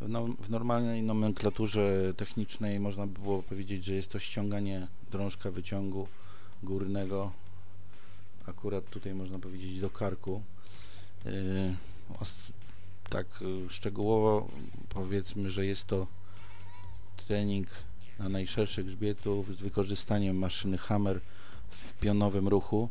W normalnej nomenklaturze technicznej można by było powiedzieć, że jest to ściąganie drążka wyciągu górnego, akurat tutaj można powiedzieć do karku. Tak szczegółowo powiedzmy, że jest to trening na najszerszy grzbietów z wykorzystaniem maszyny Hammer w pionowym ruchu.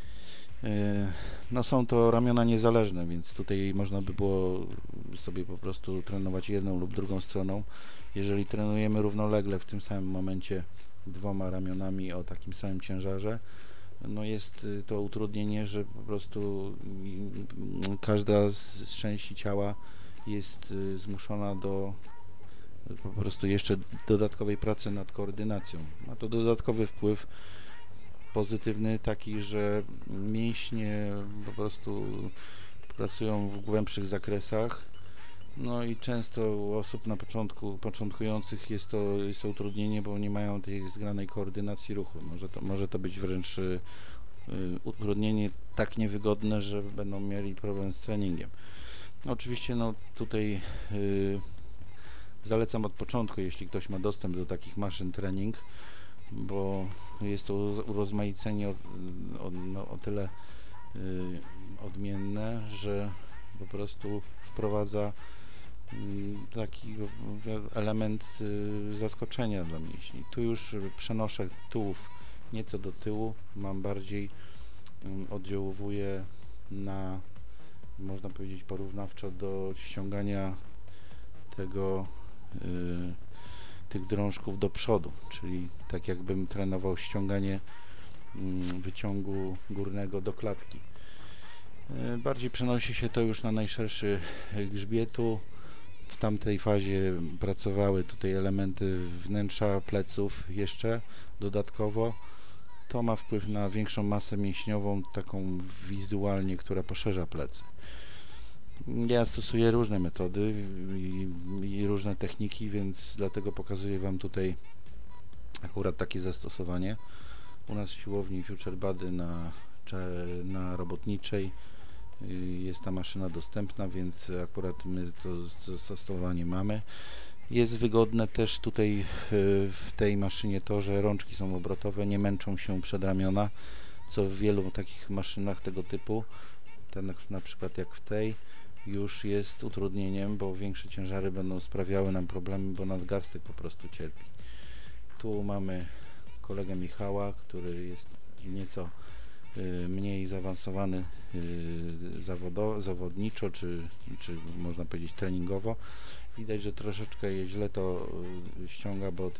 No są to ramiona niezależne, więc tutaj można by było sobie po prostu trenować jedną lub drugą stroną. Jeżeli trenujemy równolegle w tym samym momencie dwoma ramionami o takim samym ciężarze, no jest to utrudnienie, że po prostu każda z części ciała jest zmuszona do po prostu jeszcze dodatkowej pracy nad koordynacją. Ma to dodatkowy wpływ pozytywny, taki, że mięśnie po prostu pracują w głębszych zakresach. No i często u osób na początkujących jest to utrudnienie, bo nie mają tej zgranej koordynacji ruchu. Może to być wręcz utrudnienie tak niewygodne, że będą mieli problem z treningiem. No oczywiście tutaj zalecam od początku, jeśli ktoś ma dostęp do takich maszyn trening, bo jest to urozmaicenie o tyle odmienne, że po prostu wprowadza taki element zaskoczenia dla mięśni. Tu już przenoszę tułów nieco do tyłu, mam bardziej oddziałuje na, można powiedzieć, porównawczo do ściągania tych drążków do przodu, czyli tak jakbym trenował ściąganie wyciągu górnego do klatki. Bardziej przenosi się to już na najszerszy grzbietu. W tamtej fazie pracowały tutaj elementy wnętrza pleców jeszcze dodatkowo. To ma wpływ na większą masę mięśniową, taką wizualnie, która poszerza plecy. Ja stosuję różne metody i różne techniki, więc dlatego pokazuję Wam tutaj akurat takie zastosowanie. U nas w siłowni Future Body na Robotniczej jest ta maszyna dostępna, więc akurat my to zastosowanie mamy. Jest wygodne też tutaj w tej maszynie to, że rączki są obrotowe, nie męczą się przedramiona, co w wielu takich maszynach tego typu, na przykład jak w tej, już jest utrudnieniem, bo większe ciężary będą sprawiały nam problemy, bo nadgarstek po prostu cierpi. Tu mamy kolegę Michała, który jest nieco mniej zaawansowany zawodniczo, czy można powiedzieć treningowo. Widać, że troszeczkę źle to ściąga, bo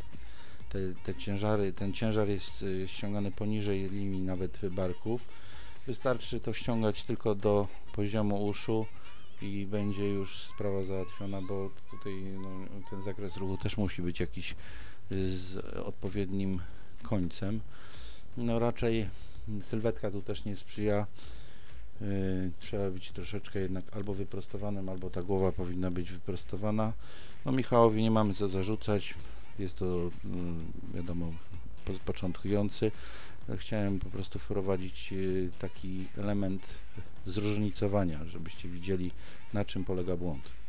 ten ciężar jest ściągany poniżej linii nawet barków. Wystarczy to ściągać tylko do poziomu uszu i będzie już sprawa załatwiona, bo tutaj ten zakres ruchu też musi być jakiś z odpowiednim końcem. Raczej sylwetka tu też nie sprzyja. Trzeba być troszeczkę jednak albo wyprostowanym, albo ta głowa powinna być wyprostowana. Michałowi nie mamy co zarzucać, jest to wiadomo początkujący. Chciałem po prostu wprowadzić taki element zróżnicowania, żebyście widzieli, na czym polega błąd.